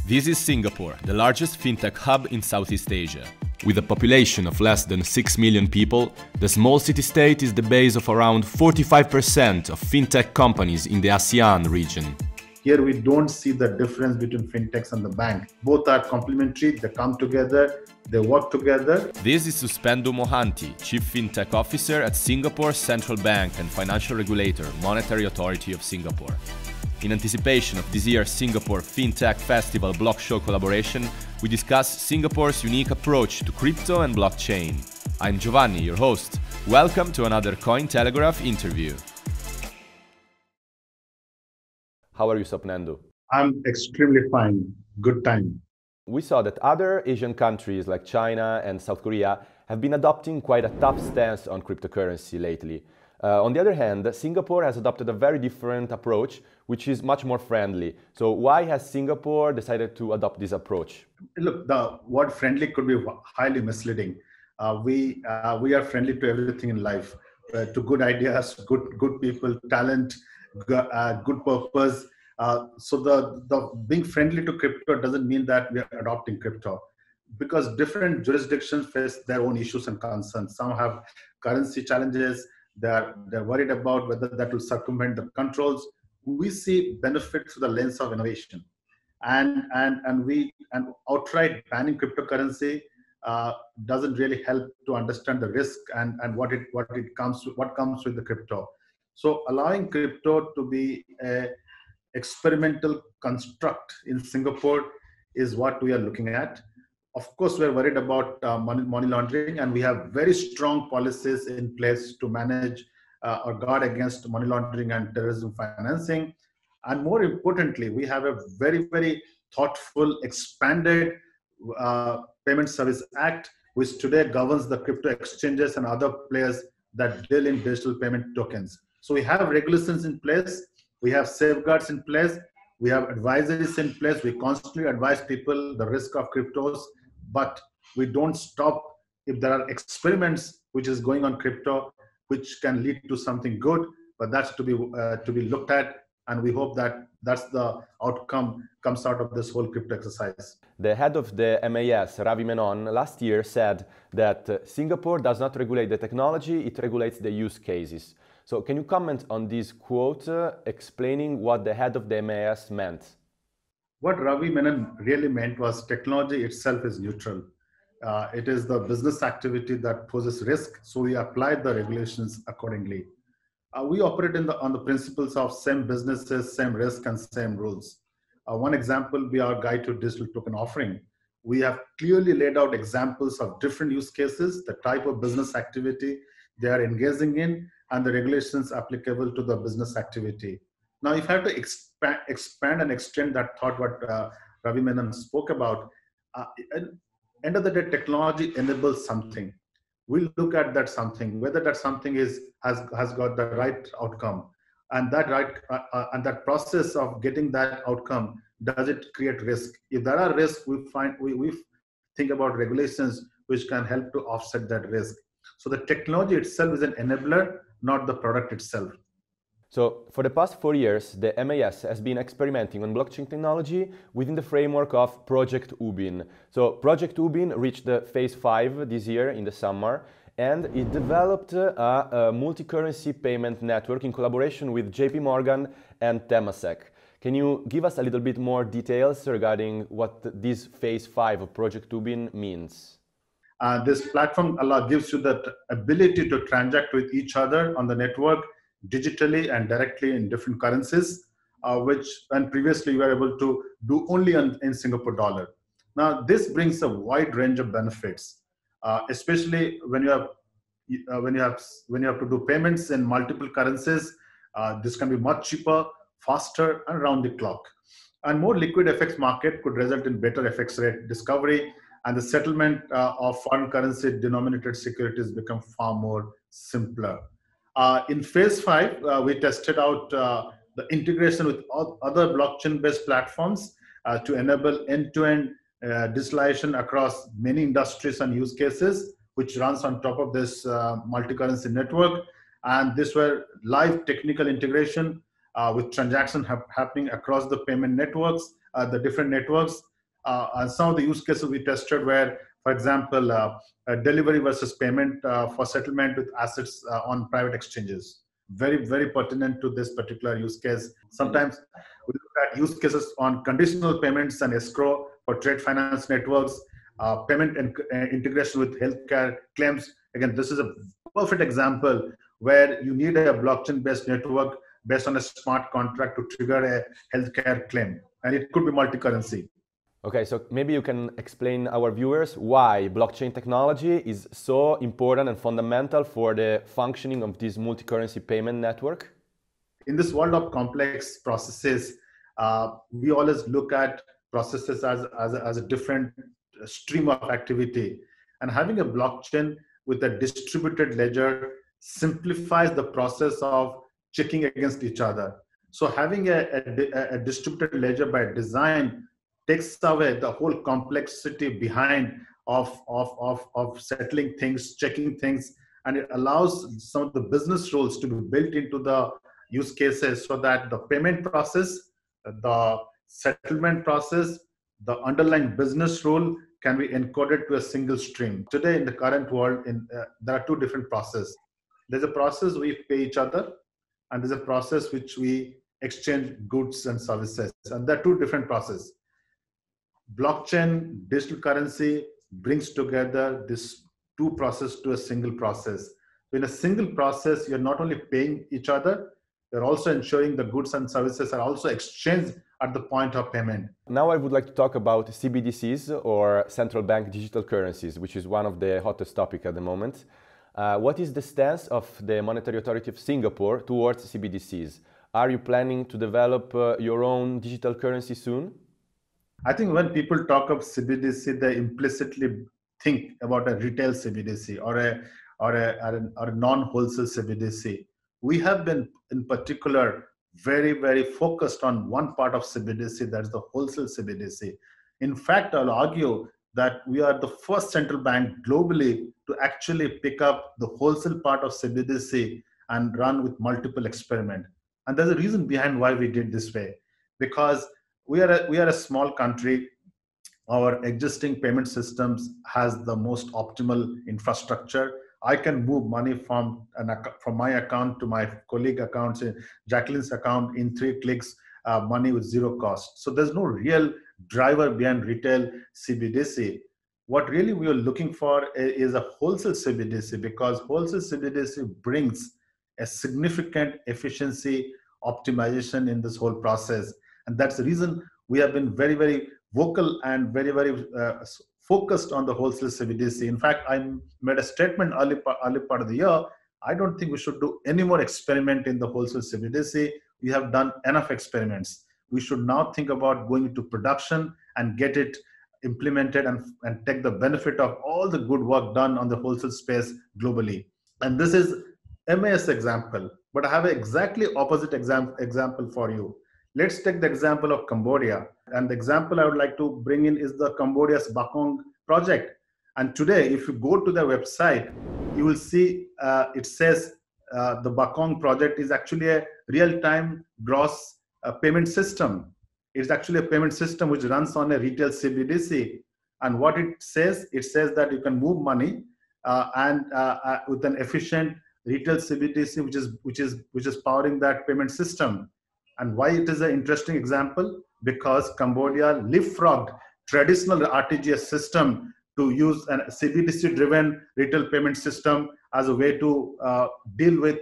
This is Singapore, the largest fintech hub in Southeast Asia. With a population of less than 6 million people, the small city-state is the base of around 45% of fintech companies in the ASEAN region. Here we don't see the difference between fintechs and the bank. Both are complementary, they come together, they work together. This is Suspendo Mohanty, Chief Fintech Officer at Singapore Central Bank and Financial Regulator, Monetary Authority of Singapore. In anticipation of this year's Singapore FinTech Festival Block Show collaboration, we discuss Singapore's unique approach to crypto and blockchain. I'm Giovanni, your host. Welcome to another Cointelegraph interview. How are you, Swapnendu? I'm extremely fine. Good time. We saw that other Asian countries like China and South Korea have been adopting quite a tough stance on cryptocurrency lately. On the other hand, Singapore has adopted a very different approach, which is much more friendly. So why has Singapore decided to adopt this approach? Look, the word friendly could be highly misleading. We are friendly to everything in life, to good ideas, good people, talent, good purpose. So the being friendly to crypto doesn't mean that we are adopting crypto, because different jurisdictions face their own issues and concerns. Some have currency challenges. They're worried about whether that will circumvent the controls. We see benefits through the lens of innovation, and outright banning cryptocurrency doesn't really help to understand the risk and what comes with the crypto. So allowing crypto to be a experimental construct in Singapore is what we are looking at. Of course, we're worried about money laundering, and we have very strong policies in place to manage or guard against money laundering and terrorism financing. And more importantly, we have a very, very thoughtful, expanded Payment Service Act, which today governs the crypto exchanges and other players that deal in digital payment tokens. So we have regulations in place, we have safeguards in place, we have advisories in place. We constantly advise people the risk of cryptos, but we don't stop if there are experiments which is going on crypto, which can lead to something good, but that's to be looked at. And we hope that that's the outcome comes out of this whole crypto exercise. The head of the MAS, Ravi Menon, last year said that Singapore does not regulate the technology, it regulates the use cases. So can you comment on this quote, explaining what the head of the MAS meant? What Ravi Menon really meant was technology itself is neutral. It is the business activity that poses risk, so we apply the regulations accordingly. We operate on the principles of same businesses, same risk, and same rules. One example will be our guide to digital token offering. We have clearly laid out examples of different use cases, the type of business activity they are engaging in, and the regulations applicable to the business activity. Now, if I have to expand and extend that thought, what Ravi Menon spoke about, end of the day, technology enables something. We look at that something, whether that something has got the right outcome, and that process of getting that outcome, does it create risk? If there are risks, we think about regulations which can help to offset that risk. So the technology itself is an enabler, not the product itself. So for the past 4 years, the MAS has been experimenting on blockchain technology within the framework of Project Ubin. So Project Ubin reached the phase 5 this year in the summer, and it developed a multi-currency payment network in collaboration with JP Morgan and Temasek. Can you give us a little bit more details regarding what this phase 5 of Project Ubin means? This platform gives you the ability to transact with each other on the network digitally and directly in different currencies, which when previously you were able to do only in Singapore dollar. Now, this brings a wide range of benefits, especially when you have to do payments in multiple currencies. This can be much cheaper, faster, and around the clock. And more liquid FX market could result in better FX rate discovery, and the settlement of foreign currency denominated securities become far more simpler. In phase 5, we tested out the integration with other blockchain-based platforms to enable end-to-end digitalization across many industries and use cases, which runs on top of this multi-currency network. And this were live technical integration with transactions happening across the payment networks, the different networks. And some of the use cases we tested were, for example, delivery versus payment for settlement with assets on private exchanges. Very, very pertinent to this particular use case. Sometimes we look at use cases on conditional payments and escrow for trade finance networks, payment and integration with healthcare claims. Again, this is a perfect example where you need a blockchain-based network based on a smart contract to trigger a healthcare claim. And it could be multi-currency. Okay, so maybe you can explain our viewers why blockchain technology is so important and fundamental for the functioning of this multi-currency payment network. In this world of complex processes, we always look at processes as a different stream of activity. And having a blockchain with a distributed ledger simplifies the process of checking against each other. So having a distributed ledger by design takes away the whole complexity behind of settling things, checking things, and it allows some of the business rules to be built into the use cases so that the payment process, the settlement process, the underlying business rule can be encoded to a single stream. Today, in the current world, there are two different processes. There's a process we pay each other, and there's a process which we exchange goods and services. And there are two different processes. Blockchain, digital currency brings together these two processes to a single process. In a single process, you're not only paying each other, you're also ensuring the goods and services are also exchanged at the point of payment. Now I would like to talk about CBDCs, or central bank digital currencies, which is one of the hottest topics at the moment. What is the stance of the Monetary Authority of Singapore towards CBDCs? Are you planning to develop your own digital currency soon? I think when people talk of CBDC, they implicitly think about a retail CBDC or a non-wholesale CBDC. We have been, in particular, very, very focused on one part of CBDC, that's the wholesale CBDC. In fact, I'll argue that we are the first central bank globally to actually pick up the wholesale part of CBDC and run with multiple experiments. And there's a reason behind why we did this way, because we are a small country. Our existing payment systems has the most optimal infrastructure. I can move money from my account to my colleague account, Jacqueline's account, in 3 clicks, money with zero cost. So there's no real driver behind retail CBDC. What really we are looking for is a wholesale CBDC, because wholesale CBDC brings a significant efficiency optimization in this whole process. And that's the reason we have been very, very vocal and very, very focused on the wholesale CBDC. In fact, I made a statement early part of the year. I don't think we should do any more experiment in the wholesale CBDC. We have done enough experiments. We should now think about going into production and get it implemented and take the benefit of all the good work done on the wholesale space globally. And this is MAS example, but I have an exactly opposite example for you. Let's take the example of Cambodia. And the example I would like to bring in is the Cambodia's Bakong project. And today, if you go to their website, you will see it says the Bakong project is actually a real-time gross payment system. It's actually a payment system which runs on a retail CBDC. And what it says that you can move money and with an efficient retail CBDC, which is powering that payment system. And why it is an interesting example? Because Cambodia leapfrogged traditional RTGS system to use a CBDC-driven retail payment system as a way to deal with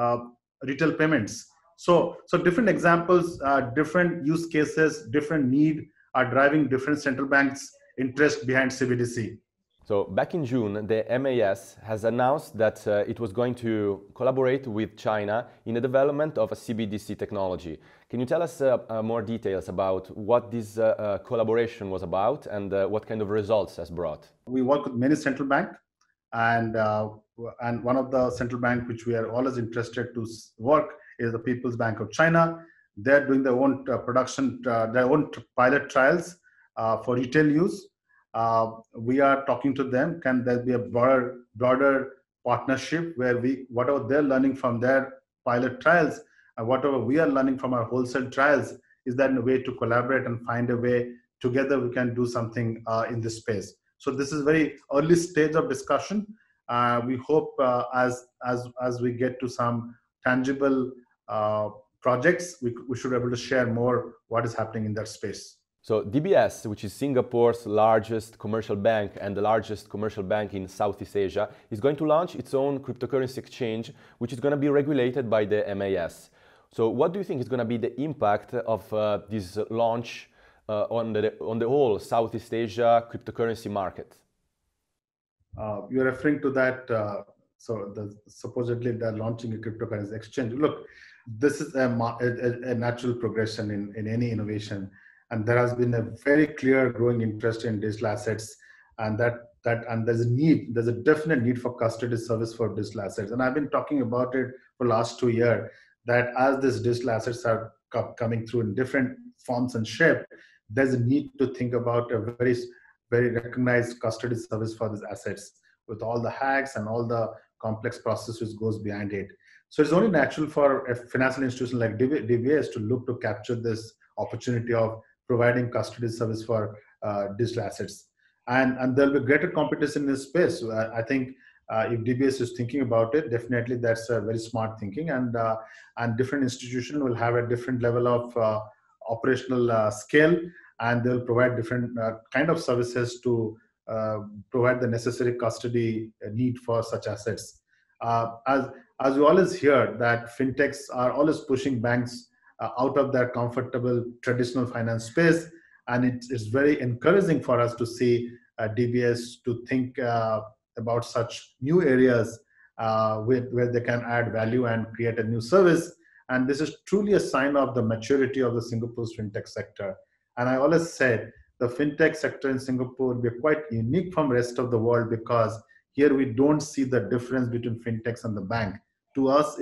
retail payments. So different examples, different use cases, different need are driving different central banks' interest behind CBDC. So back in June, the MAS has announced that it was going to collaborate with China in the development of a CBDC technology. Can you tell us more details about what this collaboration was about and what kind of results has brought? We work with many central banks, and one of the central banks which we are always interested to work is the People's Bank of China. They're doing their own their own pilot trials for retail use. We are talking to them. Can there be a broader partnership where whatever they're learning from their pilot trials and whatever we are learning from our wholesale trials, is that a way to collaborate and find a way together we can do something in this space. So this is very early stage of discussion. We hope as we get to some tangible projects, we should be able to share more what is happening in that space. So DBS, which is Singapore's largest commercial bank and the largest commercial bank in Southeast Asia, is going to launch its own cryptocurrency exchange, which is going to be regulated by the MAS. So what do you think is going to be the impact of this launch on the whole Southeast Asia cryptocurrency market? You're referring to that, supposedly they're launching a cryptocurrency exchange. Look, this is a natural progression in any innovation. And there has been a very clear growing interest in digital assets, and there's a definite need for custody service for digital assets. And I've been talking about it for the last 2 years, that as these digital assets are coming through in different forms and shape, there's a need to think about a very, very recognized custody service for these assets, with all the hacks and all the complex process which goes behind it. So it's only natural for a financial institution like DBS to look to capture this opportunity of providing custody service for digital assets. And there'll be greater competition in this space. I think if DBS is thinking about it, definitely that's a very smart thinking, and different institutions will have a different level of operational scale, and they'll provide different kind of services to provide the necessary custody need for such assets. As we always hear that fintechs are always pushing banks out of their comfortable traditional finance space, and it's very encouraging for us to see DBS to think about such new areas where they can add value and create a new service. And this is truly a sign of the maturity of the Singapore's fintech sector. And I always said the fintech sector in Singapore will be quite unique from the rest of the world, because here we don't see the difference between fintechs and the bank. To us,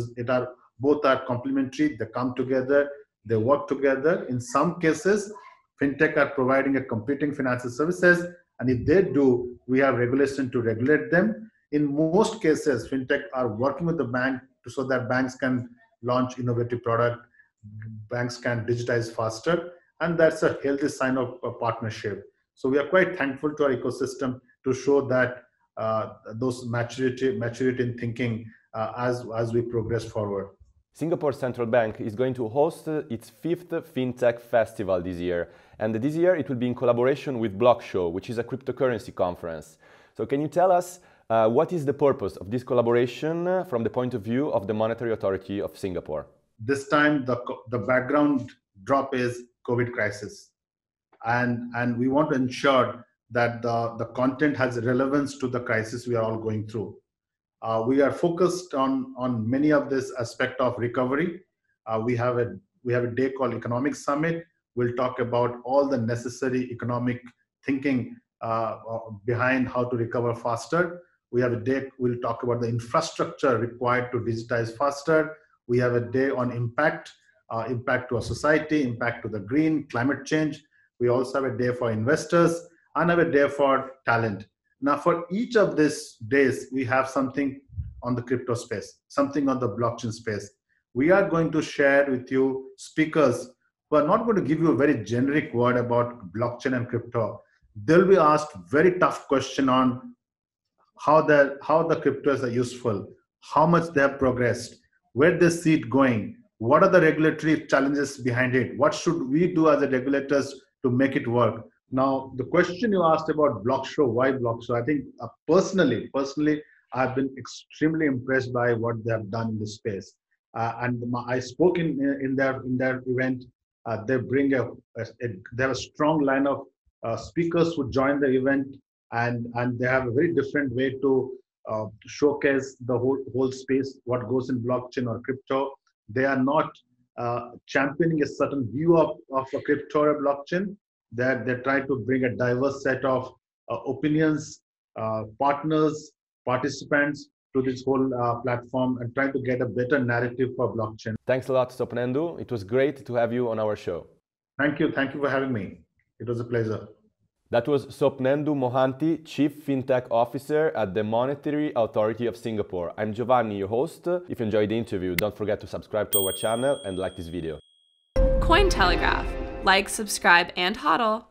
both are complementary. They come together, they work together. In some cases, fintech are providing a competing financial services, and if they do, we have regulation to regulate them. In most cases, fintech are working with the bank so that banks can launch innovative product, banks can digitize faster, and that's a healthy sign of a partnership. So we are quite thankful to our ecosystem to show that those maturity in thinking as we progress forward. Singapore Central Bank is going to host its 5th FinTech Festival this year. And this year it will be in collaboration with BlockShow, which is a cryptocurrency conference. So can you tell us what is the purpose of this collaboration from the point of view of the Monetary Authority of Singapore? This time the background drop is COVID crisis. And we want to ensure that the content has relevance to the crisis we are all going through. We are focused on many of this aspect of recovery. We have a day called Economic Summit. We'll talk about all the necessary economic thinking behind how to recover faster. We have a day, we'll talk about the infrastructure required to digitize faster. We have a day on impact to our society, impact to the green, climate change. We also have a day for investors and have a day for talent. Now, for each of these days, we have something on the crypto space, something on the blockchain space. We are going to share with you speakers who are not going to give you a very generic word about blockchain and crypto. They'll be asked very tough question on how the cryptos are useful, how much they have progressed, where they see it going, what are the regulatory challenges behind it, what should we do as a regulators to make it work. Now, the question you asked about BlockShow, why BlockShow? I think personally, I've been extremely impressed by what they have done in this space. And I spoke in their event. They bring they have a strong line of speakers who join the event, and they have a very different way to showcase the whole space, what goes in blockchain or crypto. They are not championing a certain view of a crypto or a blockchain. They try to bring a diverse set of opinions, partners, participants to this whole platform, and try to get a better narrative for blockchain. Thanks a lot, Swapnendu. It was great to have you on our show. Thank you for having me. It was a pleasure. That was Swapnendu Mohanty, Chief FinTech Officer at the Monetary Authority of Singapore. I'm Giovanni, your host. If you enjoyed the interview, don't forget to subscribe to our channel and like this video. Cointelegraph. Like, subscribe, and hodl.